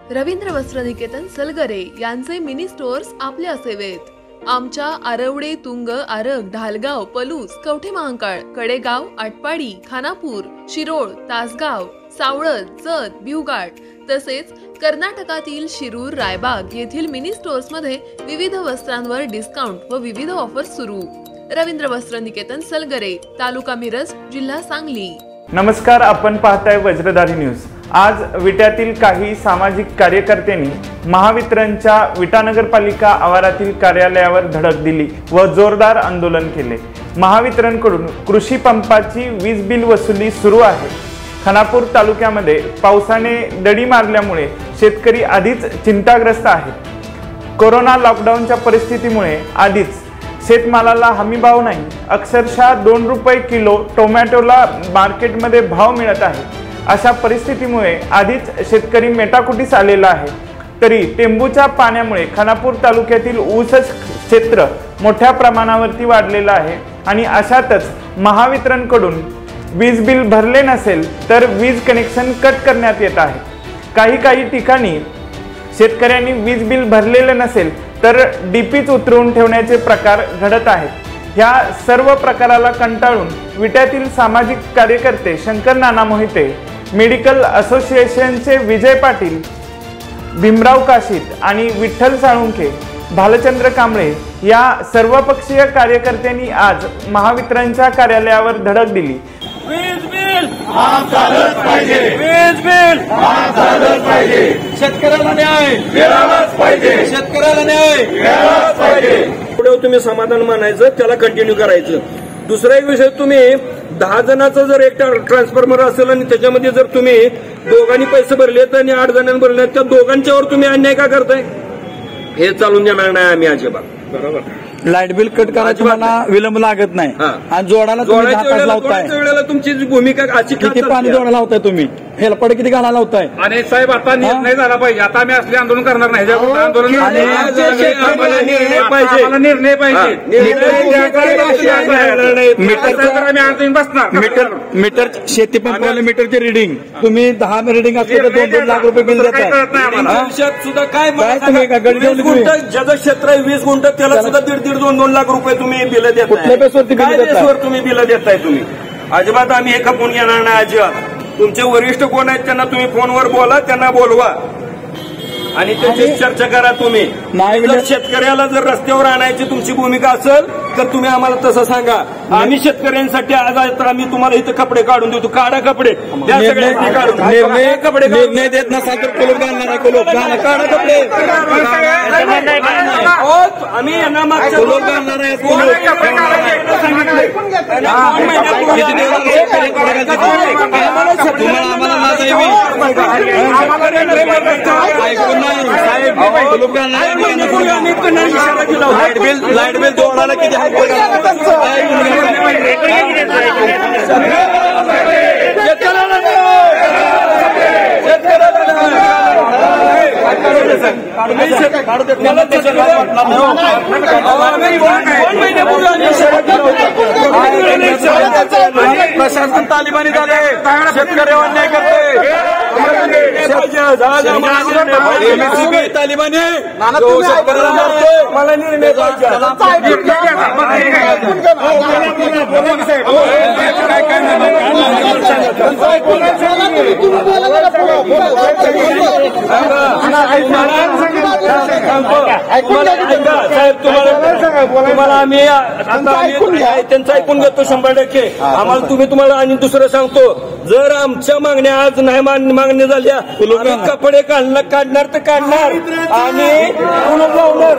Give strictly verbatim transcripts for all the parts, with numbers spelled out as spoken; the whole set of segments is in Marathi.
रवींद्र वस्त्रनिकेतन सलगरे यांचे मिनी स्टोअर्स आपल्या सेवेत। आमच्या आरवडे, तुंग, आरग, ढालगाव, पलूस, कवठे महांकाळ, कडेगाव, आटपाडी, खानापूर, शिरोळ, तासगाव, सावळद, जत, भिवघाट तसेच कर्नाटकातील शिरूर, रायबाग येथील मिनी स्टोअर्स मध्ये विविध वस्त्रांवर डिस्काउंट व विविध ऑफर्स सुरू। रवींद्र वस्त्रनिकेतन सलगरे, तालुका मिरज, जिल्हा सांगली। नमस्कार, आपण पाहताय वज्रधारी न्यूज। आज विट्यातील काही सामाजिक कार्यकर्त्यांनी महावितरणच्या विटा नगरपालिका आवारातील कार्यालयावर धडक दिली व जोरदार आंदोलन केले। महावितरणकडून कृषी पंपाची वीज बिल वसुली सुरू आहे। खानापूर तालुक्यामध्ये पावसाने दडी मारल्यामुळे शेतकरी आधीच चिंताग्रस्त आहेत। कोरोना लॉकडाऊनच्या परिस्थितीमुळे आधीच शेतमालाला हमीभाव नाही, अक्षरशः दोन रुपये किलो टोमॅटोला मार्केटमध्ये भाव मिळत आहे। अशा परिस्थितीमुळे आधीच शेतकरी मेटाकुटीस आलेला आहे। तरी टेंबूच्या पाण्यामुळे खानापूर तालुक्यातील ऊस क्षेत्र मोठ्या प्रमाणावरती वाढलेला आहे आणि अशातच महावितरणकडून वीज बिल भरले नसेल तर वीज कनेक्शन कट करण्यात येत आहे। काही काही ठिकाणी शेतकऱ्यांनी वीज बिल भरलेले नसेल तर डीपीच उतरवून ठेवण्याचे प्रकार घडत आहेत। ह्या सर्व प्रकाराला कंटाळून विट्यातील सामाजिक कार्यकर्ते शंकर नाना मोहिते, मेडिकल असोसिएशनचे विजय पाटील, भीमराव काशीत आणि विठ्ठल साळुंखे, भालचंद्र कांबळे या सर्वपक्षीय कार्यकर्त्यांनी आज महावितरणच्या कार्यालयावर धडक दिली। वीज बिल माफ झालंच पाहिजे, वीज बिल माफ झालंच पाहिजे, शेतकऱ्याला न्याय मिळालाच पाहिजे, शेतकऱ्याला न्याय मिळालाच पाहिजे। पुढे तुम्ही समाधान मानायचं, त्याला कंटिन्यू करायचं। दुसरा एक विषय, तुम्ही दहा जणांचा जर एक ट्रान्सफॉर्मर असेल आणि त्याच्यामध्ये जर तुम्ही दोघांनी पैसे भरलेत आणि आठ जणांनी भरले, त्या दोघांच्यावर तुम्ही अन्याय का करताय? हे चालून देणार नाही आम्ही अजिबात। बरोबर, लाईट बिल कट करायची मला विलंब लागत नाही आणि जोडायला वेळेला तुमची भूमिका अशी किती पाणी जोडायला लावताय तुम्ही, हेलपड किती घालायला लावताय? आणि साहेब आता निर्णय झाला पाहिजे। आता आम्ही असले आंदोलन करणार नाही, आंदोलन निर्णय पाहिजे, निर्णय पाहिजे। मीटर मीटर शेती पंपाला मीटरचे रिडिंग तुम्ही दहा रिडिंग असले तर दोन दोन लाख रुपये बिल देताय सुद्धा। काय तुम्ही ज्याचं क्षेत्र आहे वीस गुंठ त्याला सुद्धा दीड दीड दोन दोन लाख रुपये तुम्ही बिल देताय। कुठल्या बेसवरती तुम्ही बिल देताय? तुम्ही अजिबात आम्ही हे खपून घेणार नाही अजिबात। तुमचे वरिष्ठ कोण आहेत त्यांना तुम्ही फोनवर बोला, त्यांना बोलवा आणि त्याची चर्चा करा। तुम्ही जर शेतकऱ्याला जर रस्त्यावर आणायची तुमची भूमिका असेल तर तुम्ही आम्हाला तसं सांगा। आम्ही शेतकऱ्यांसाठी आज तर आम्ही तुम्हाला इथं कपडे काढून देतो, काढा कपडे, त्या सगळ्यांनी काढून कपडे निर्णय देत नसाल तर कुलूप घालणार आहे, कुलूप काढा कपडे, आम्ही यांना मागच्या कुलूप घालणार आहे। तुम्हाला आम्हाला माझा लाईट बिल लाईट बिल जोडायला किती प्रशासन तालिबानी झाले, शेतकऱ्यावर अन्याय करते तालिबानी, शेतकऱ्याला मारतोय। मला निर्णय तुम्हाला आम्ही त्यांचं ऐकून घेतो शंभर टक्के। आम्हाला तुम्ही तुम्हाला आणि दुसरं सांगतो, जर आमच्या मागण्या आज नाही मागण्या झाल्या आम्ही कपडे काढणार काढणार तर काढणार आणि कुलूप लावणार।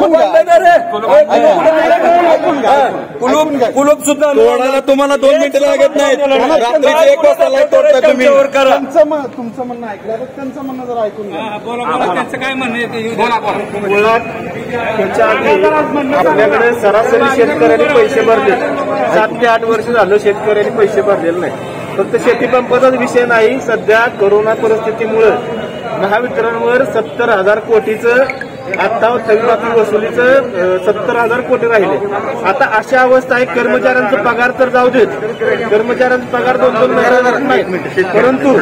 कुलूप कुलूप सुद्धा जोडायला तुम्हाला दोन मिनिटं लागत नाहीत, रात्रीचे एक वाजता लाईट तोडता तुम्ही। तुमचं म्हणणं ऐकलं, त्यांचं म्हणणं जरा ऐकून घ्या। त्यांचं काय म्हणणं आहे मुळात त्याच्या आधी आपल्याकडे सरासरी शेतकऱ्यांनी पैसे भरले, सात ते आठ वर्ष झालं शेतकऱ्यांनी पैसे भरलेले नाही। फक्त शेती पंपाचाच विषय नाही, सध्या कोरोना परिस्थितीमुळे महावितरणवर सत्तर हजार कोटीचं आता थकबाकी वसुलीचं सत्तर हजार कोटी राहिले. आता अशा अवस्था आहे, कर्मचाऱ्यांचा पगार तर जाऊ देत, कर्मचाऱ्यांचा पगार दोन दोन हजार नाही, परंतु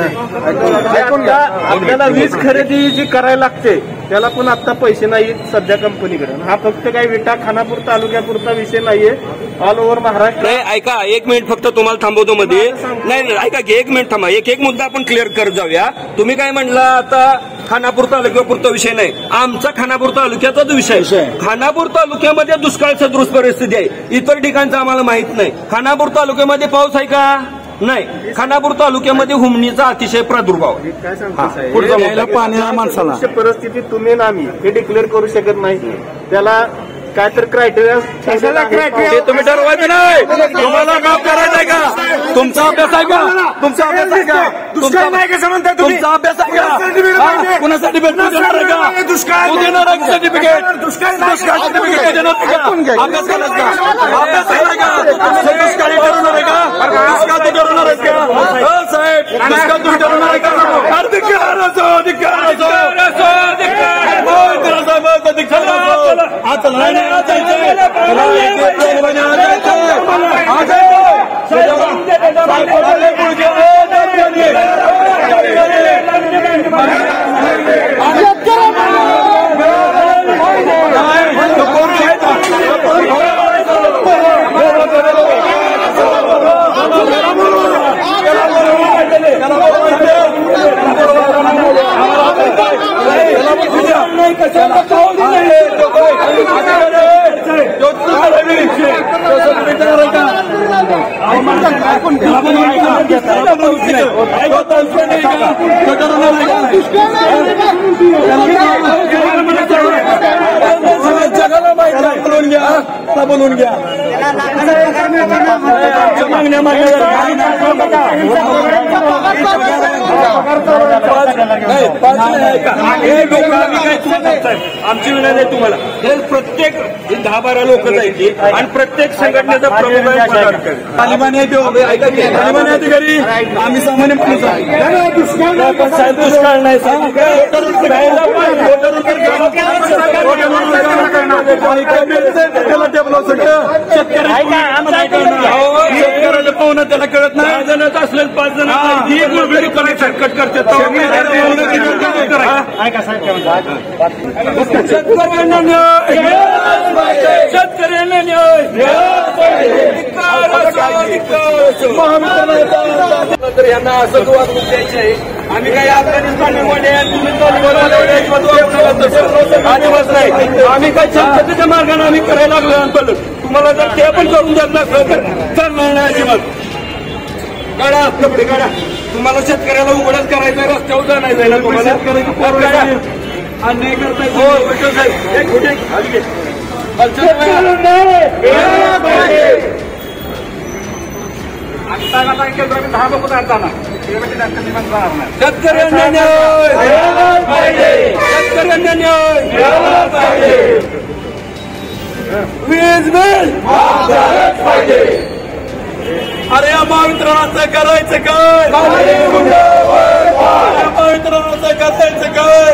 आपल्याला वीज खरेदी जी करायला लागते त्याला पण आता पैसे नाहीत सध्या कंपनीकडे. हा फक्त काही विटा खानापूर तालुक्यापुरता विषय नाहीये, ऑल ओव्हर महाराष्ट्र. नाही ऐका, एक मिनिट फक्त तुम्हाला थांबवतो मध्ये. नाही नाही ऐका की एक मिनिट थांबा, एक एक मुद्दा आपण क्लिअर करत जाऊया. तुम्ही काय म्हणला आता खानापूर तालुक्यापुरता विषय नाही, आमचा खानापूर तालुक्याचाच विषय. खानापूर तालुक्यामध्ये दुष्काळ सदृश परिस्थिती आहे, इतर ठिकाणचं आम्हाला माहित नाही. खानापूर तालुक्यामध्ये पाऊस आहे का? नाही. खानापूर तालुक्यामध्ये हुमणीचा अतिशय प्रादुर्भाव. काय सांगतो पाण्याला माणसाला परिस्थिती तुम्ही ना आम्ही हे डिक्लेअर करू शकत नाही. त्याला काय तर क्रायटेरिया तुम्ही ठरवायचं नाही. तुम्हाला काम करायचंय का? तुमचा अभ्यास आहे का? तुमचा अभ्यास आहे का? तुमचा नाही कसं म्हणताय तुम्ही? तुमचा अभ्यास आहे का? कुणासाठी भेटणार आहे का? दुष्काळ देणार आहे सर्टिफिकेट? दुष्काळ सर्टिफिकेट देणार का? अभ्यास करायचा का? अभ्यास करायचा का? दुष्काळी ठरवणार आहे का? दुष्काळ ते ठरवणार आहेत का? हो साहेब, दुष्काळ तुम्ही ठरवणार आहे का? अधिकार असो, अधिकार असो, बोलून घ्या मागण्या आमची विनंती आहे तुम्हाला, हे प्रत्येक दहा बारा लोक जायची आणि प्रत्येक संघटनेचा प्रमुख तालिबानी तालिबानी अधिकारी आम्ही सामान्य माणूस आहे. दुष्काळ नाही शेतकऱ्याला पाहुणं त्याला कळत नाही. जणच असले पाच जण कट करते. शेतकऱ्यांना न्याय, शेतकऱ्यांना न्याय. तर यांना असं वागणूक द्यायची आहे. आम्ही काही अफगाणिस्तानमध्ये अजिबात नाही. आम्ही काही शांततेच्या मार्गाने आम्ही करायला लागलो. तुम्हाला जर ते पण करून देत नसलं तर चालणार नाही अजिबात. काढा कपडे काढा. तुम्हाला शेतकऱ्याला उघडच करायचं, रस्त्यावर जाणार ना तुम्हाला अन्याय करताय. हो साहेब, कुठे दहा बघून आणताना शेतकऱ्यांना न्याय, शेतकऱ्यांना न्याय. वीज बिल अरे या महावितरणाचं करायचं काय? महावितरणाचं करायचं काय?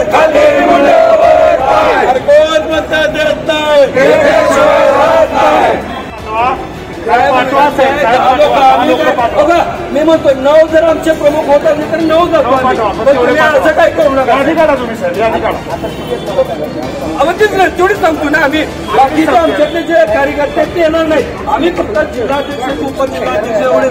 अरे कोण म्हणता देत नाही. मी म्हणतो नऊ जर आमचे प्रमुख होत असले तर नऊ जातो. असं काय करू नका. तेच नाही, तेवढीच सांगतो ना आम्ही. बाकीचे आमच्यातले जे कार्यकर्ते ते येणार नाही. आम्ही फक्त जिल्हाध्यक्ष उपजिल्हाध्यक्ष एवढे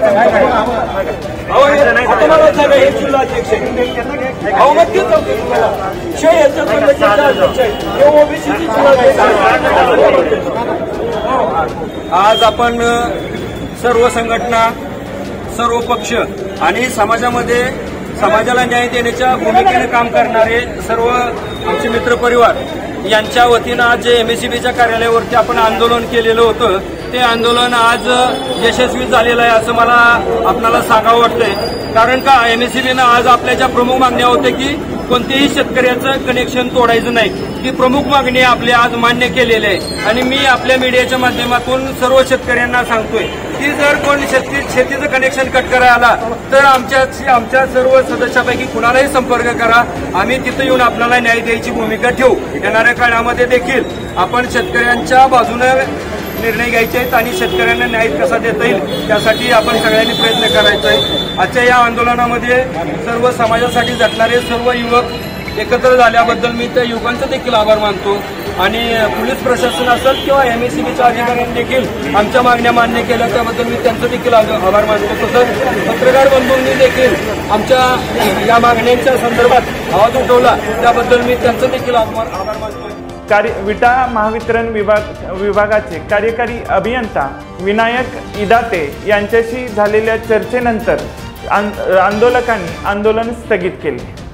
तुम्हाला सांगा. हे जिल्हाध्यक्ष अहो मग तेच सांगतो तुम्हाला. शिवाय याच्यात जिल्हाध्यक्ष आहे, ओबीसीची जिल्हाध्यक्ष. आज आपण सर्व संघटना, सर्व पक्ष आणि समाजामध्ये समाजाला न्याय देण्याच्या भूमिकेने काम करणारे सर्व आमचे मित्रपरिवार यांच्या वतीनं आज जे एमएससीबीच्या कार्यालयावरती आपण आंदोलन केलेलं होतं ते आंदोलन आज यशस्वी झालेलं आहे असं मला आपल्याला सांगावं वाटतंय. कारण का एमएससीबीनं आज आपल्या ज्या प्रमुख मागण्या होत्या की कोणत्याही शेतकऱ्याचं कनेक्शन तोडायचं नाही ही प्रमुख मागणी आपली आज मान्य केलेली आहे. आणि मी आपल्या मीडियाच्या माध्यमातून सर्व शेतकऱ्यांना सांगतोय की जर कोण शेती शेतीचं कनेक्शन कट करायला आला तर आमच्या आमच्या सर्व सदस्यापैकी कुणालाही संपर्क करा. आम्ही तिथं येऊन आपल्याला न्याय द्यायची भूमिका ठेवू. येणाऱ्या काळामध्ये देखील आपण शेतकऱ्यांच्या बाजूने निर्णय घ्यायचे आहेत आणि शेतकऱ्यांना न्याय कसा देता येईल त्यासाठी आपण सगळ्यांनी प्रयत्न करायचा आहे. आजच्या या आंदोलनामध्ये सर्व समाजासाठी झटणारे सर्व युवक एकत्र झाल्याबद्दल मी त्या युवकांचा देखील आभार मानतो. आणि पोलीस प्रशासन असेल किंवा एमएससीबीच्या अधिकाऱ्यांनी देखील आमच्या मागण्या मान्य केल्या त्याबद्दल मी त्यांचा देखील आभार मानतो. तसंच पत्रकार बंधूंनी देखील आमच्या या मागण्यांच्या संदर्भात आवाज उठवला त्याबद्दल मी त्यांचा देखील आभार मानतो. कार्य विटा महावितरण विभाग विभागाचे कार्यकारी अभियंता विनायक इदाते यांच्याशी झालेल्या चर्चेनंतर आंदोलकांनी आंदोलन स्थगित केले.